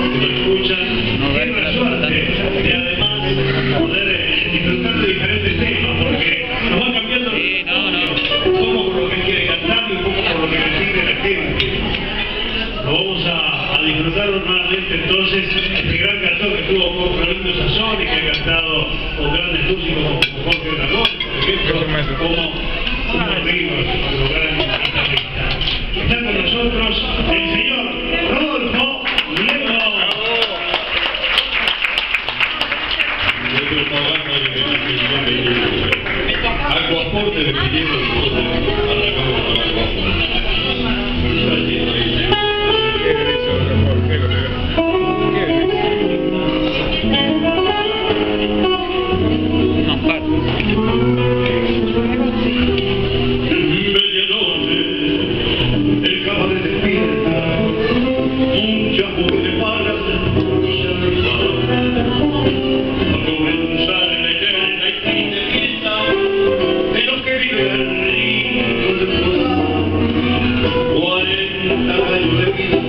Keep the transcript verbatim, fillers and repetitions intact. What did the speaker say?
que lo escuchan, No, tienen la suerte de además poder eh, disfrutar de diferentes temas, porque nos va cambiando sí, no, no. un poco por lo que él quiere cantar y un poco por lo que le pide la gente. Lo vamos a, a disfrutar nuevamente entonces, este gran cantor que estuvo con Florindo Sazón y que ha cantado con grandes músicos como Jorge Dragón, por ejemplo, como unos ritmos, como gran guitarrista. Está con nosotros el señor Rodolfo Lego. Algo aporte de mi tiempo y arrancamos con la cosa. cuarenta años de vida.